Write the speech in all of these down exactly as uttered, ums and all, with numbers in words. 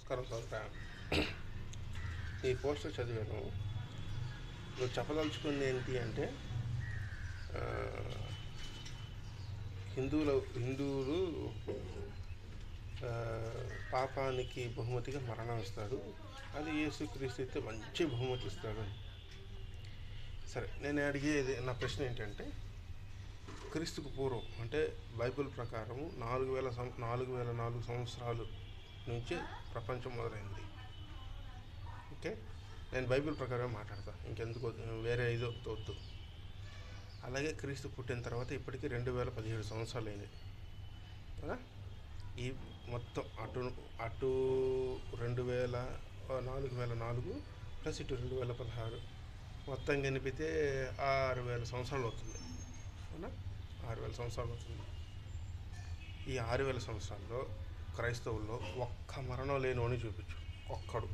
నమస్కారం సోదరా. ఈ పోస్టర్ చదివాను. నువ్వు చెప్పదలుచుకుంది ఏంటి అంటే ఆ, హిందువుల హిందువులు ఆ, పాపానికి బహుమతిగా మరణం ఇస్తాడు, అది యేసుక్రీస్తు అయితే మంచి బహుమతి ఇస్తాడు అని. సరే, నేను అడిగేది, నా ప్రశ్న ఏంటంటే, క్రీస్తుకు పూర్వం అంటే బైబిల్ ప్రకారం నాలుగు వేల సం నాలుగు వేల నాలుగు సంవత్సరాలు నుంచి ప్రపంచం మొదలైంది. ఓకే, నేను బైబిల్ ప్రకారం మాట్లాడతాను, ఇంకెందుకు వేరే ఏదో వద్దు. అలాగే క్రీస్తు పుట్టిన తర్వాత ఇప్పటికీ రెండు వేల పదిహేడు సంవత్సరాలు అయింది కదా. ఈ మొత్తం అటు అటు రెండు వేల నాలుగు వేల నాలుగు ప్లస్ ఇటు రెండు వేల పదహారు మొత్తం కనిపితే ఆరు వేల సంవత్సరాలు అవుతుంది అవునా. ఆరు వేల సంవత్సరాలు అవుతుంది. ఈ ఆరు వేల సంవత్సరాల్లో క్రైస్తవుల్లో ఒక్క మరణం లేనివాడిని చూపించు, ఒక్కడు.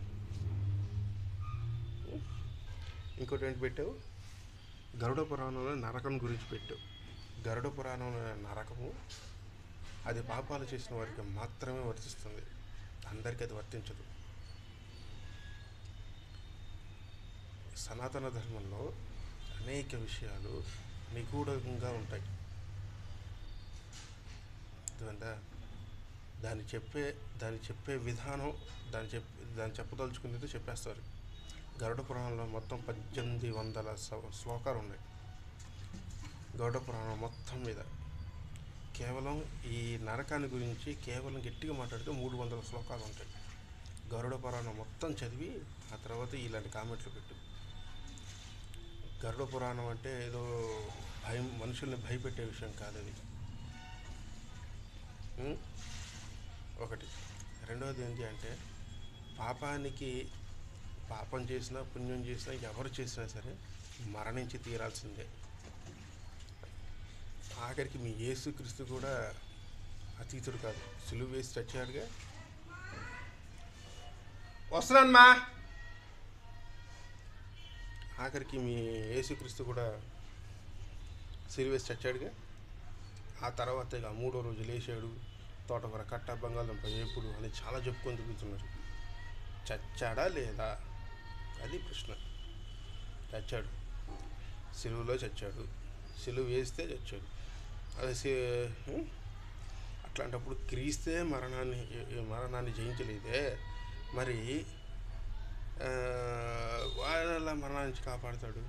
ఇంకోటి ఏంటి పెట్టావు, గరుడ పురాణంలో నరకం గురించి పెట్టావు. గరుడ పురాణంలో నరకము అది పాపాలు చేసిన వారికి మాత్రమే వర్తిస్తుంది, అందరికీ అది వర్తించదు. సనాతన ధర్మంలో అనేక విషయాలు నిగూఢంగా ఉంటాయి. అర్థమైందా? దాన్ని చెప్పే దాన్ని చెప్పే విధానం, దాన్ని చెప్ దాన్ని చెప్పదలుచుకునేది చెప్పేస్తారు. గరుడ పురాణంలో మొత్తం పద్దెనిమిది వందల శ్లోకాలు ఉన్నాయి. గరుడ పురాణం మొత్తం మీద కేవలం ఈ నరకాన్ని గురించి కేవలం గట్టిగా మాట్లాడితే మూడు వందల శ్లోకాలు ఉంటాయి. గరుడ పురాణం మొత్తం చదివి ఆ తర్వాత ఇలాంటి కామెంట్లు పెట్టు. గరుడ పురాణం అంటే ఏదో భయం, మనుషుల్ని భయపెట్టే విషయం కాదు అది. ఒకటి. రెండవది ఏంటి అంటే, పాపానికి పాపం చేసినా పుణ్యం చేసినా ఎవరు చేసినా సరే మరణించి తీరాల్సిందే. ఆఖరికి మీ యేసుక్రీస్తు కూడా అతీతుడు కాదు, సులువు వేసి చచ్చాడుగా. వస్తున్నానమ్మా. ఆఖరికి మీ యేసుక్రీస్తు కూడా సిలువ వేసి చచ్చాడుగా. ఆ తర్వాత ఇక మూడో రోజు లేచాడు, తోటకూర కట్ట, బంగాళదుంప ఎప్పుడు అని చాలా చెప్పుకొని తిరుగుతున్నారు. చచ్చాడా లేదా అది ప్రశ్న. చచ్చాడు, సిలువలో చచ్చాడు, సిలువ వేస్తే చచ్చాడు. అది అట్లాంటప్పుడు క్రీస్తే మరణాన్ని మరణాన్ని జయించలేదే, మరి వాళ్ళ మరణాన్ని నుంచి కాపాడుతాడు.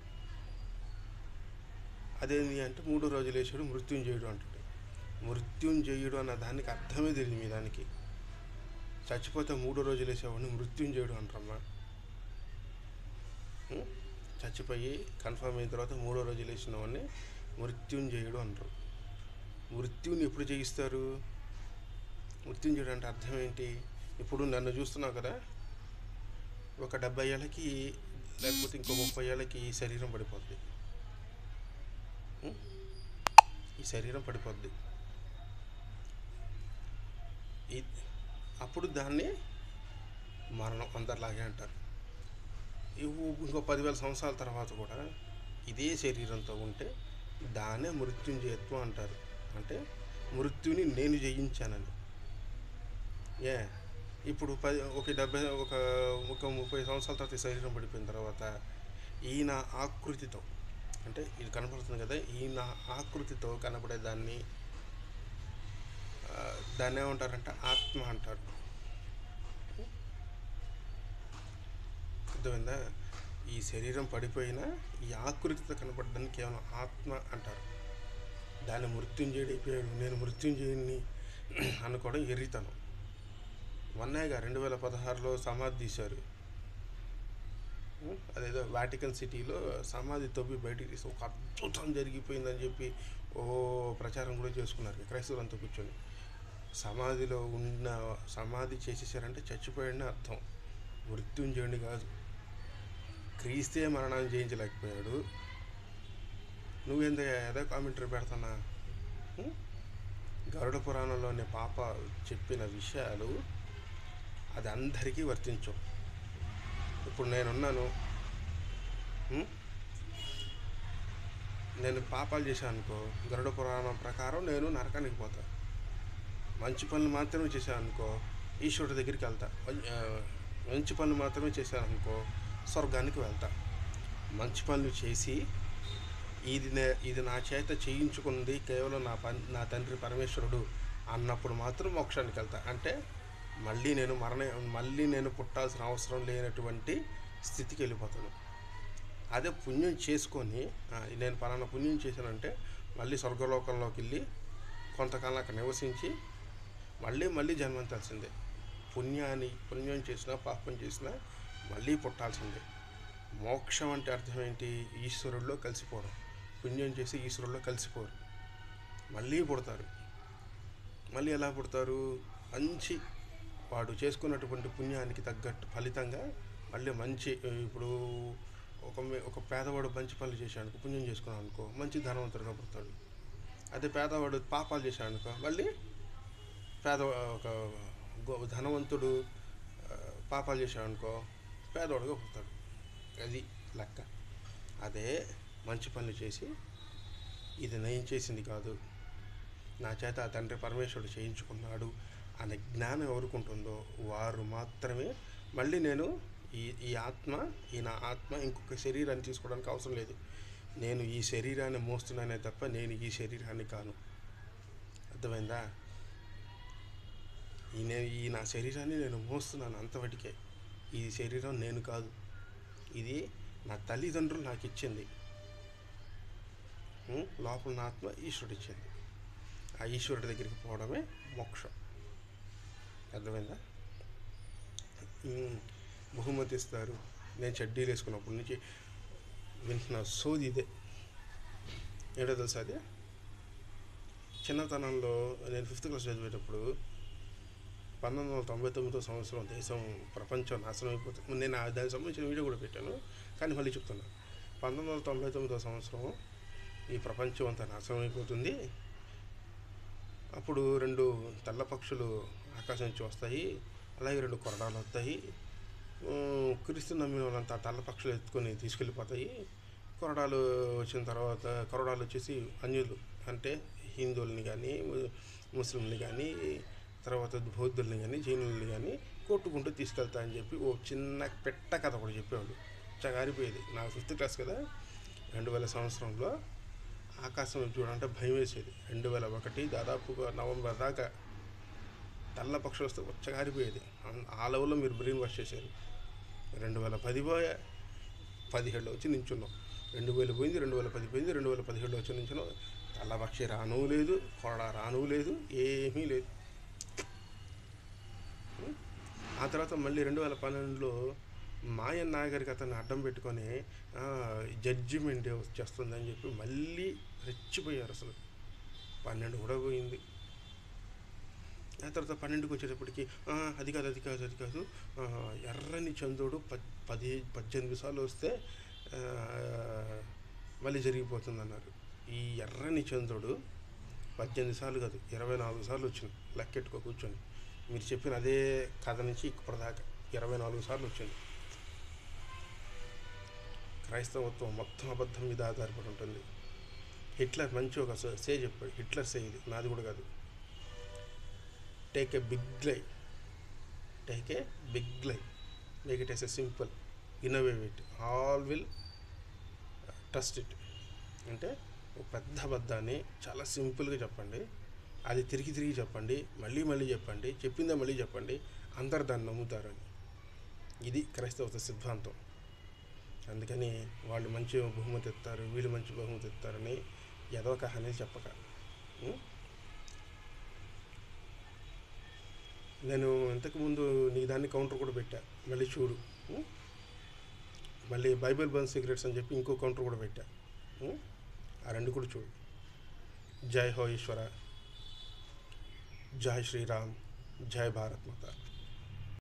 అదేంటి అంటే మూడో రోజు లేచాడు, మృత్యుంజయుడు అంటాడు. మృత్యుంజయుడు అన్న దానికి అర్థమే తెలియదు మీ దానికి. చచ్చిపోతే మూడో రోజు లేచేవాడిని మృత్యుంజయుడు అంటారమ్మా. చచ్చిపోయి కన్ఫర్మ్ అయిన తర్వాత మూడో రోజు లేచిన వాడిని మృత్యుంజయుడు అంటారు. మృత్యుని ఎప్పుడు జయిస్తారు? మృత్యుంజయుడు అంటే అర్థం ఏంటి? ఇప్పుడు నన్ను చూస్తున్నావు కదా, ఒక డెబ్బై ఏళ్ళకి లేకపోతే ఇంకో ముప్పై ఏళ్ళకి ఈ శరీరం పడిపోద్ది. ఈ శరీరం పడిపోద్ది. ఈ అప్పుడు దాన్ని మరణం అందరిలాగే అంటారు. ఇంకో పదివేల సంవత్సరాల తర్వాత కూడా ఇదే శరీరంతో ఉంటే దాన్నే మృత్యుంజయత్వం అంటారు. అంటే మృత్యుని నేను జయించానని. ఏ ఇప్పుడు పది ఒక డెబ్బై ఒక ఒక ముప్పై సంవత్సరాల తర్వాత శరీరం పడిపోయిన తర్వాత ఈయన ఆకృతితో, అంటే ఇది కనపడుతుంది కదా, ఈయన ఆకృతితో కనపడే దాన్ని దాన్ని ఏమంటారంటే ఆత్మ అంటారు. అర్థమైందా? ఈ శరీరం పడిపోయినా ఈ ఆకృతితో కనపడడాన్ని కేవలం ఆత్మ అంటారు. దాన్ని మృత్యుంజయుడు అయిపోయాడు, నేను మృత్యుంజయుడిని అనుకోవడం ఎర్రితనం. మొన్నగా రెండు వేల పదహారులో సమాధి తీశారు. అదేదో వాటికన్ సిటీలో సమాధి తవ్వి బయటికి తీసి ఒక అద్భుతం జరిగిపోయిందని చెప్పి ఓ ప్రచారం కూడా చేసుకున్నారు క్రైస్తవులంతా కూర్చొని. సమాధిలో ఉన్న సమాధి చేసేసారంటే చచ్చిపోయాడని అర్థం, మృత్యుంజయుడిని కాదు. క్రీస్తే మరణాన్ని జయించలేకపోయాడు, నువ్వెంత ఏదో కామెంటరీ పెడతానా? గరుడ పురాణంలోని పాప చెప్పిన విషయాలు అది అందరికీ వర్తించవు. ఇప్పుడు నేనున్నాను, నేను పాపాలు చేశాను అనుకో, గరుడ పురాణం ప్రకారం నేను నరకానికి పోతాను. మంచి పనులు మాత్రమే చేశాను అనుకో, ఈశ్వరుడి దగ్గరికి వెళ్తా. మంచి పనులు మాత్రమే చేశాను అనుకో, స్వర్గానికి వెళ్తా. మంచి పనులు చేసి ఇది ఇది నా చేత చేయించుకుంది కేవలం నా పని నా తండ్రి పరమేశ్వరుడు అన్నప్పుడు మాత్రం మోక్షానికి వెళ్తా. అంటే మళ్ళీ నేను మరణ మళ్ళీ నేను పుట్టాల్సిన అవసరం లేనటువంటి స్థితికి వెళ్ళిపోతాను. అదే పుణ్యం చేసుకొని నేను పలానా పుణ్యం చేశానంటే మళ్ళీ స్వర్గలోకంలోకి వెళ్ళి కొంతకాలం అక్కడ నివసించి మళ్ళీ మళ్ళీ జన్మంతాల్సిందే. పుణ్యాన్ని పుణ్యం చేసినా పాపం చేసినా మళ్ళీ పుట్టాల్సిందే. మోక్షం అంటే అర్థం ఏంటి? ఈశ్వరుల్లో కలిసిపోవడం. పుణ్యం చేసి ఈశ్వరుల్లో కలిసిపోరు, మళ్ళీ పుడతారు. మళ్ళీ ఎలా పుడతారు? మంచి వాడు చేసుకున్నటువంటి పుణ్యానికి తగ్గట్టు ఫలితంగా మళ్ళీ మంచి, ఇప్పుడు ఒక ఒక పేదవాడు మంచి పనులు చేశాడు, పుణ్యం చేసుకున్నాడు అనుకో, మంచి ధనవంతుడిగా పుడతాడు. అదే పేదవాడు పాపాలు చేశాడు అనుకో, మళ్ళీ పేద ఒక ధనవంతుడు పాపాలు చేశాడు అనుకో, పేదవాడుగా పుడతాడు. అది లెక్క. అదే మంచి పనులు చేసి ఇది నేను చేసింది కాదు, నా చేత ఆ తండ్రి పరమేశ్వరుడు చేయించుకున్నాడు అనే జ్ఞానం ఎవరికి ఉంటుందో వారు మాత్రమే మళ్ళీ నేను ఈ ఈ ఆత్మ ఈ నా ఆత్మ ఇంకొక శరీరాన్ని తీసుకోవడానికి అవసరం లేదు. నేను ఈ శరీరాన్ని మోస్తున్నానే తప్ప నేను ఈ శరీరాన్ని కాను. అర్థమైందా? ఈ నేను ఈ నా శరీరాన్ని నేను మోస్తున్నాను అంతవటికే. ఈ శరీరం నేను కాదు, ఇది నా తల్లిదండ్రులు నాకు ఇచ్చింది. లోపల నా ఆత్మ ఈశ్వరుడు ఇచ్చింది. ఆ ఈశ్వరుడి దగ్గరికి పోవడమే మోక్షం. అర్థమైందా? బహుమతి ఇస్తారు. నేను చెడ్డీలు వేసుకున్నప్పటి నుంచి వింటున్న సోది ఇదే. ఏంటో తెలుసా? అది చిన్నతనంలో నేను ఫిఫ్త్ క్లాస్ చదివేటప్పుడు పంతొమ్మిది వందల తొంభై తొమ్మిదో సంవత్సరం దేశం ప్రపంచం నాశనం అయిపోతుంది. నేను దానికి సంబంధించిన వీడియో కూడా పెట్టాను, కానీ మళ్ళీ చెప్తున్నాను. పంతొమ్మిది వందల తొంభై తొమ్మిదో సంవత్సరం ఈ ప్రపంచం అంతా నాశనం అయిపోతుంది. అప్పుడు రెండు తెల్ల పక్షులు ఆకాశం నుంచి వస్తాయి, అలాగే రెండు కొరడాలు వస్తాయి. క్రీస్తు నమ్మిన వాళ్ళంతా తెల్ల పక్షులు ఎత్తుకొని తీసుకెళ్ళిపోతాయి. కొరడాలు వచ్చిన తర్వాత కొరడాలు వచ్చేసి అన్యులు అంటే హిందువుల్ని కానీ ముస్లింని కానీ తర్వాత బౌద్ధుల్ని కానీ జైనుల్ని కానీ కొట్టుకుంటూ తీసుకెళ్తా అని చెప్పి ఓ చిన్న పెట్ట కథ కూడా చెప్పేవాళ్ళు. చగారిపోయేది. నా ఫిఫ్త్ క్లాస్ కదా. రెండు వేల సంవత్సరంలో ఆకాశం చూడాలంటే భయం వేసేది. రెండు వేల ఒకటి దాదాపుగా నవంబర్ దాకా తెల్ల పక్షులు వస్తే వచ్చగారిపోయేది. ఆ లెవెల్లో మీరు బ్రెయిన్ వాష్ చేశారు. రెండు వేల పది పోయా పదిహేడులో వచ్చి నించున్నాం. రెండు వేలు పోయింది, రెండు వేల పది పోయింది, రెండు వేల పదిహేడులో వచ్చి నించున్నాం. తెల్ల పక్షి రానువు లేదు, కొరడా రానువు లేదు, ఏమీ లేదు. ఆ తర్వాత మళ్ళీ రెండు వేల పన్నెండులో మాయన్ నాగరికతను అడ్డం పెట్టుకొని జడ్జిమెంట్ వచ్చేస్తుందని చెప్పి మళ్ళీ రెచ్చిపోయారు. అసలు పన్నెండు కూడా పోయింది. ఆ తర్వాత పన్నెండుకి వచ్చేటప్పటికి అది కాదు అది కాదు అది కాదు ఎర్రని చంద్రుడు పద్ పది పద్దెనిమిది సార్లు వస్తే మళ్ళీ జరిగిపోతుంది అన్నారు. ఈ ఎర్రని చంద్రుడు పద్దెనిమిది సార్లు కాదు ఇరవై నాలుగు సార్లు వచ్చింది. లెక్కెట్టుకో కూర్చొని. మీరు చెప్పిన అదే కథ నుంచి ఇప్పటిదాకా ఇరవై నాలుగు సార్లు వచ్చింది. క్రైస్తవత్వం మొత్తం అబద్ధం మీద ఆధారపడి ఉంటుంది. హిట్లర్ మంచి ఒక సే చెప్పాడు. హిట్లర్ సే ఇది, నాది కూడా కాదు. Take a big lie, take a big lie, make it as a simple, innovate it, all will trust it. అంటే ఒక పెద్ద అబద్ధాన్ని చాలా సింపుల్గా చెప్పండి, అది తిరిగి తిరిగి చెప్పండి, మళ్ళీ మళ్ళీ చెప్పండి, చెప్పిందే మళ్ళీ చెప్పండి, అందరు దాన్ని నమ్ముతారని. ఇది క్రైస్తవ సిద్ధాంతం. అందుకని వాళ్ళు మంచి బహుమతి ఇస్తారు, వీళ్ళు మంచి బహుమతి ఇస్తారని ఏదో ఒక అనేది చెప్పక. నేను ఇంతకుముందు నీ దాన్ని కౌంటర్ కూడా పెట్టా, మళ్ళీ చూడు. మళ్ళీ బైబిల్ బర్న్ సీక్రెట్స్ అని చెప్పి ఇంకో కౌంటర్ కూడా పెట్టా. ఆ రెండు కూడా చూడు. జై హో ఈశ్వర, జై శ్రీరామ్, జై భారత్ మాత.